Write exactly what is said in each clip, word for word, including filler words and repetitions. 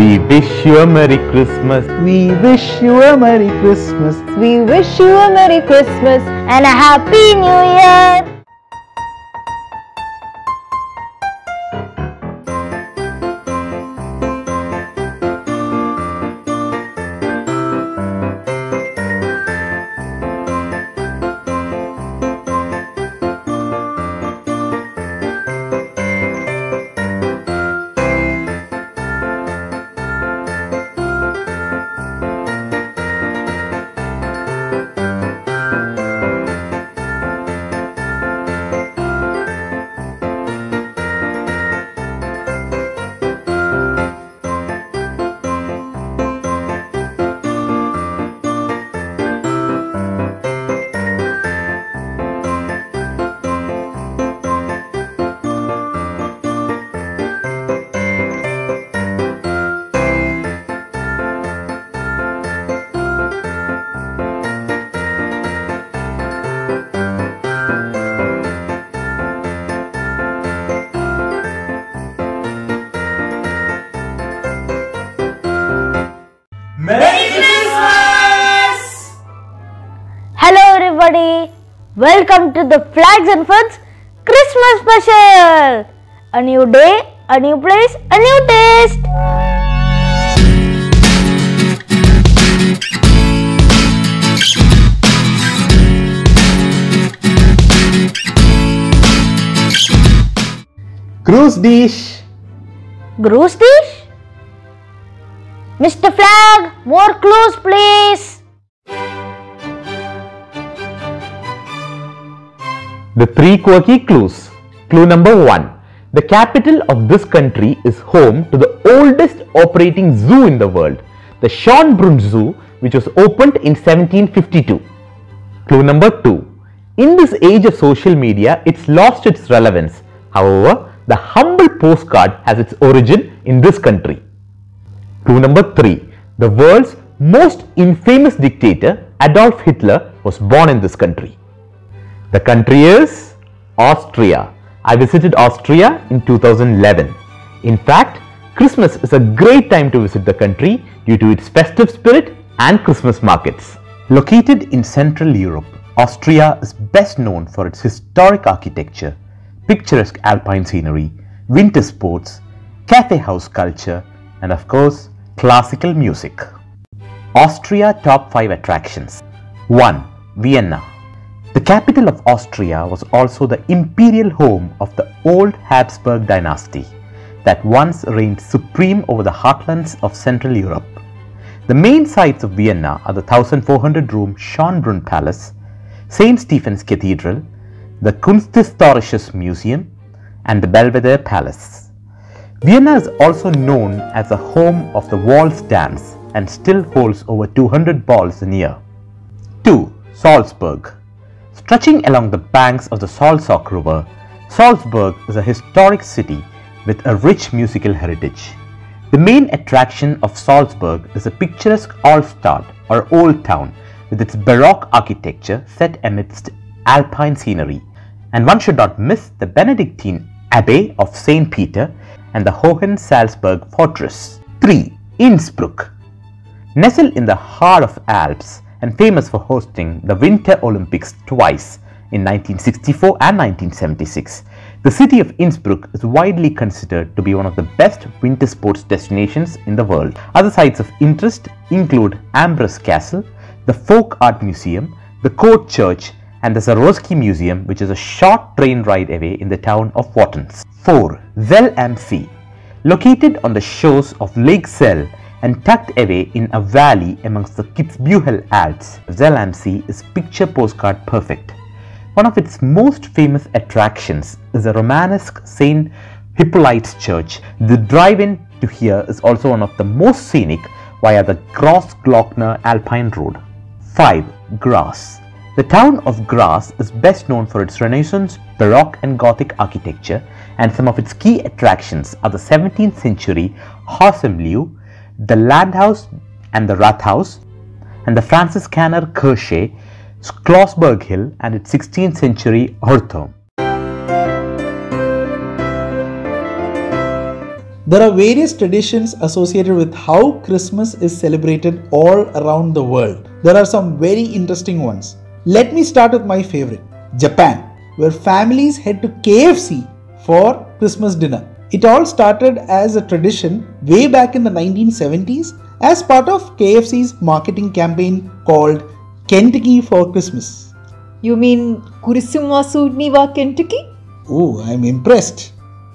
We wish you a Merry Christmas. We wish you a Merry Christmas. We wish you a Merry Christmas and a Happy New Year. Merry Christmas! Hello everybody, welcome to the Flags and Foods Christmas special. A new day, a new place, a new taste. Cruise dish. Gross dish? Mister Flag, more clues please. The three quirky clues. Clue number one. The capital of this country is home to the oldest operating zoo in the world, the Schönbrunn Zoo, which was opened in seventeen fifty-two. Clue number two. In this age of social media, it's lost its relevance. However, the humble postcard has its origin in this country. Clue number three. The world's most infamous dictator, Adolf Hitler, was born in this country. The country is Austria. I visited Austria in two thousand eleven. In fact, Christmas is a great time to visit the country due to its festive spirit and Christmas markets. Located in Central Europe, Austria is best known for its historic architecture, picturesque alpine scenery, winter sports, cafe house culture, and of course, classical music. Austria top five attractions. one. Vienna. The capital of Austria was also the imperial home of the old Habsburg dynasty that once reigned supreme over the heartlands of Central Europe. The main sites of Vienna are the one thousand four hundred room Schönbrunn Palace, Saint Stephen's Cathedral, the Kunsthistorisches Museum, and the Belvedere Palace. Vienna is also known as the home of the waltz dance and still holds over two hundred balls a year. two. Salzburg. Stretching along the banks of the Salzach River, Salzburg is a historic city with a rich musical heritage. The main attraction of Salzburg is a picturesque Altstadt or Old Town with its Baroque architecture set amidst alpine scenery, and one should not miss the Benedictine Abbey of Saint Peter and the Hohensalzburg Fortress. three. Innsbruck. Nestled in the heart of Alps and famous for hosting the Winter Olympics twice in nineteen sixty-four and nineteen seventy-six, the city of Innsbruck is widely considered to be one of the best winter sports destinations in the world. Other sites of interest include Ambras Castle, the Folk Art Museum, the Court Church, and the Zarowski Museum, which is a short train ride away in the town of Wattens. four. Zell am See. Located on the shores of Lake Zell and tucked away in a valley amongst the Kitzbühel Alps, Zell am See is picture postcard perfect. One of its most famous attractions is the Romanesque Saint Hippolyte's Church. The drive-in to here is also one of the most scenic via the Grossglockner Alpine Road. five. Graz. The town of Graz is best known for its Renaissance, Baroque and Gothic architecture, and some of its key attractions are the seventeenth century Hausemlieu, the Landhaus and the Rathaus, and the Franziskaner Kirche, Schlossberg Hill and its sixteenth century Horturm. There are various traditions associated with how Christmas is celebrated all around the world. There are some very interesting ones. Let me start with my favorite, Japan, where families head to K F C for Christmas dinner. It all started as a tradition way back in the nineteen seventies as part of K F C's marketing campaign called Kentucky for Christmas. You mean Kurisumasudniwa Kentucky? Oh, I'm impressed.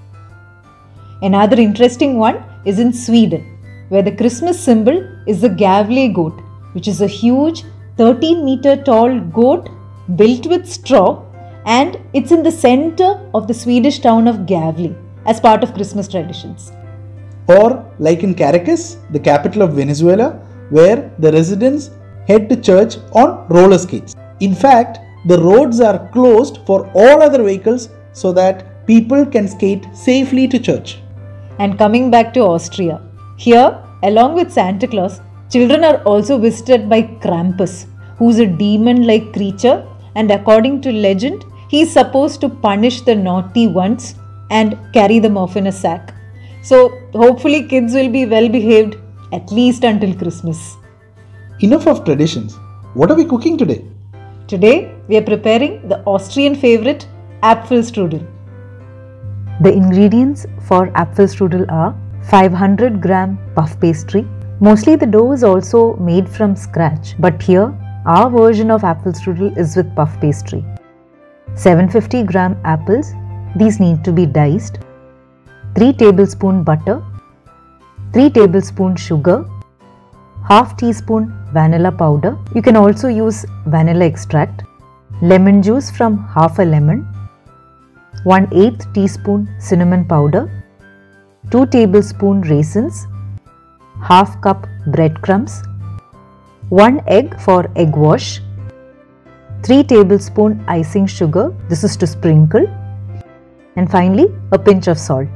Another interesting one is in Sweden, where the Christmas symbol is the Gavle goat, which is a huge thirteen meter tall goat built with straw, and it's in the center of the Swedish town of Gavle as part of Christmas traditions. Or like in Caracas, the capital of Venezuela, where the residents head to church on roller skates. In fact, the roads are closed for all other vehicles so that people can skate safely to church. And coming back to Austria, here, along with Santa Claus, children are also visited by Krampus, who's a demon-like creature, and according to legend, he is supposed to punish the naughty ones and carry them off in a sack. So hopefully kids will be well behaved at least until Christmas. Enough of traditions. What are we cooking today? Today we are preparing the Austrian favorite Apfelstrudel. The ingredients for Apfelstrudel are five hundred gram puff pastry. Mostly the dough is also made from scratch, but here our version of Apfelstrudel is with puff pastry. seven hundred fifty gram apples, these need to be diced. three tablespoon butter, three tablespoon sugar, half teaspoon vanilla powder. You can also use vanilla extract, lemon juice from half a lemon, one eighth teaspoon cinnamon powder, two tablespoon raisins, half cup breadcrumbs, one egg for egg wash, three tablespoon icing sugar, this is to sprinkle, and finally a pinch of salt.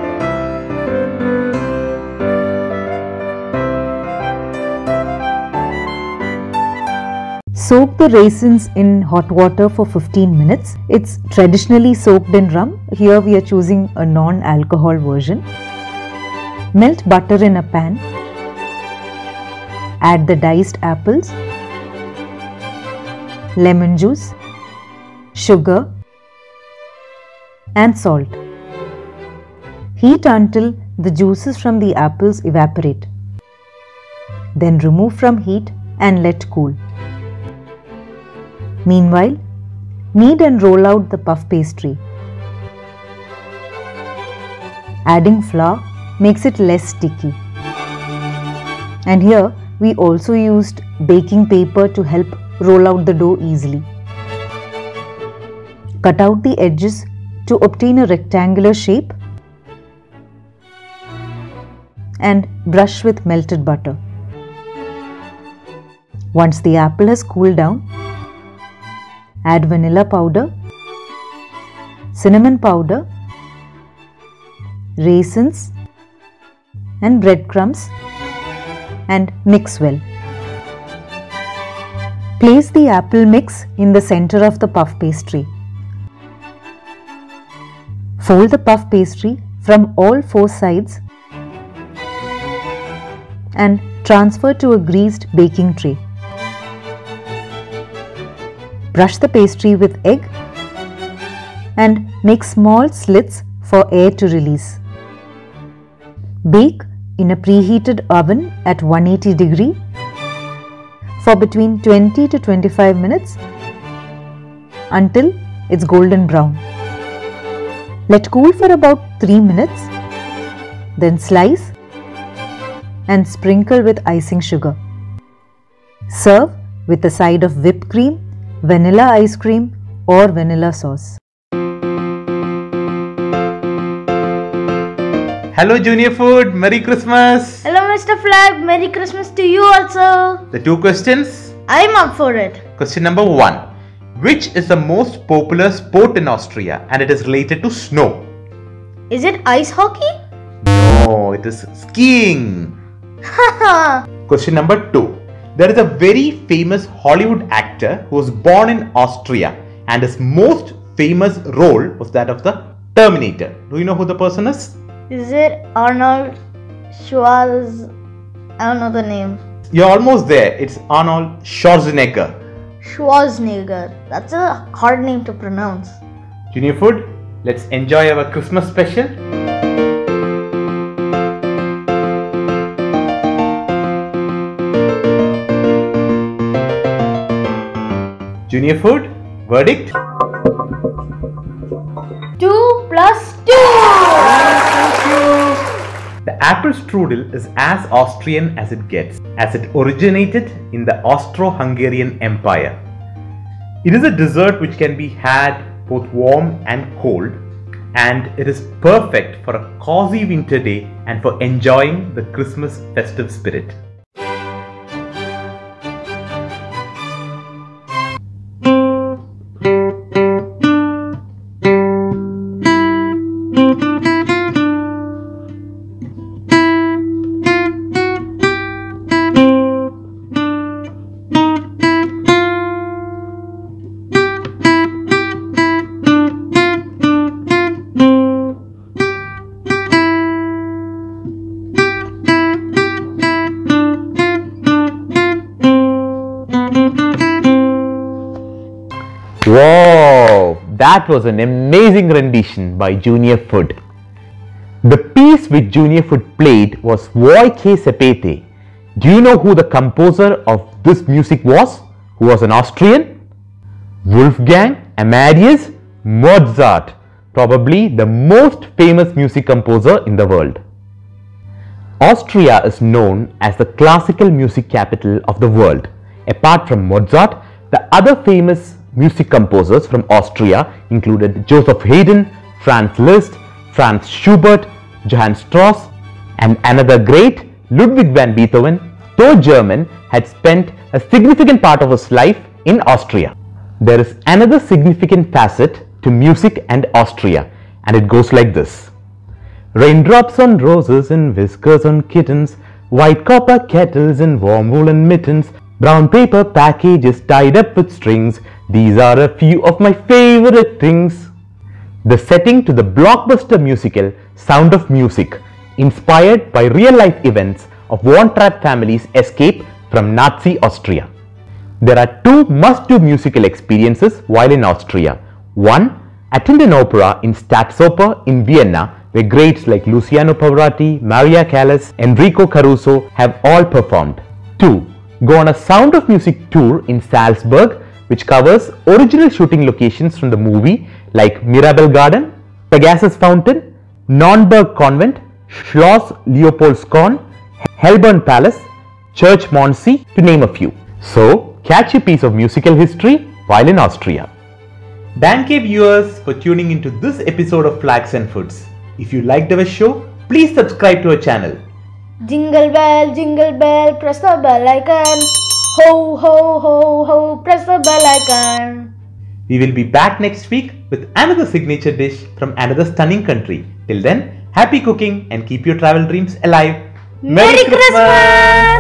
Soak the raisins in hot water for fifteen minutes. It's traditionally soaked in rum. Here we are choosing a non-alcohol version. Melt butter in a pan. Add the diced apples, lemon juice, sugar and salt. Heat until the juices from the apples evaporate. Then remove from heat and let cool. Meanwhile, knead and roll out the puff pastry. Adding flour makes it less sticky. And here we also used baking paper to help roll out the dough easily. Cut out the edges to obtain a rectangular shape and brush with melted butter. Once the apple has cooled down, add vanilla powder, cinnamon powder, raisins and breadcrumbs and mix well. Place the apple mix in the center of the puff pastry. Fold the puff pastry from all four sides and transfer to a greased baking tray. Brush the pastry with egg and make small slits for air to release. Bake in a preheated oven at one hundred eighty degree for between twenty to twenty-five minutes until it's golden brown. Let cool for about three minutes, then slice and sprinkle with icing sugar. Serve with a side of whipped cream, vanilla ice cream or vanilla sauce. Hello Junior Food, Merry Christmas! Hello Mister Flag, Merry Christmas to you also. The two questions. I'm up for it. Question number one. Which is the most popular sport in Austria and it is related to snow? Is it ice hockey? No, it is skiing. Haha. Question number two. There is a very famous Hollywood actor who was born in Austria and his most famous role was that of the Terminator. Do you know who the person is? Is it Arnold Schwarz? I don't know the name. You're almost there. It's Arnold Schwarzenegger. Schwarzenegger. That's a hard name to pronounce. Junior Food, let's enjoy our Christmas special. Junior Food, verdict? Two plus two! The Apfelstrudel is as Austrian as it gets, as it originated in the Austro-Hungarian Empire. It is a dessert which can be had both warm and cold, and it is perfect for a cozy winter day and for enjoying the Christmas festive spirit. Wow, that was an amazing rendition by Junior Food. The piece which Junior Food played was Voi che sapete. Do you know who the composer of this music was? Who was an Austrian? Wolfgang Amadeus Mozart, probably the most famous music composer in the world. Austria is known as the classical music capital of the world. Apart from Mozart, the other famous music composers from Austria included Joseph Haydn, Franz Liszt, Franz Schubert, Johann Strauss, and another great, Ludwig van Beethoven, though German, had spent a significant part of his life in Austria. There is another significant facet to music and Austria, and it goes like this. Raindrops on roses and whiskers on kittens, white copper kettles and warm woolen mittens, brown paper packages tied up with strings, these are a few of my favorite things. The setting to the blockbuster musical Sound of Music, inspired by real-life events of war-trapped families' escape from Nazi Austria. There are two must-do musical experiences while in Austria. One, attend an opera in Staatsoper in Vienna, where greats like Luciano Pavarotti, Maria Callas, Enrico Caruso have all performed. Two, go on a Sound of Music tour in Salzburg, which covers original shooting locations from the movie like Mirabel Garden, Pegasus Fountain, Nürnberg Convent, Schloss Leopoldskorn, Helborn Palace, Church Mondsee, to name a few. So, catch a piece of musical history while in Austria. Thank you viewers for tuning into this episode of Flags and Foods. If you liked our show, please subscribe to our channel. Jingle bell, jingle bell, press the bell icon. Ho, ho, ho, ho, press the bell icon. We will be back next week with another signature dish from another stunning country. Till then, happy cooking and keep your travel dreams alive. Merry, Merry Christmas! Christmas!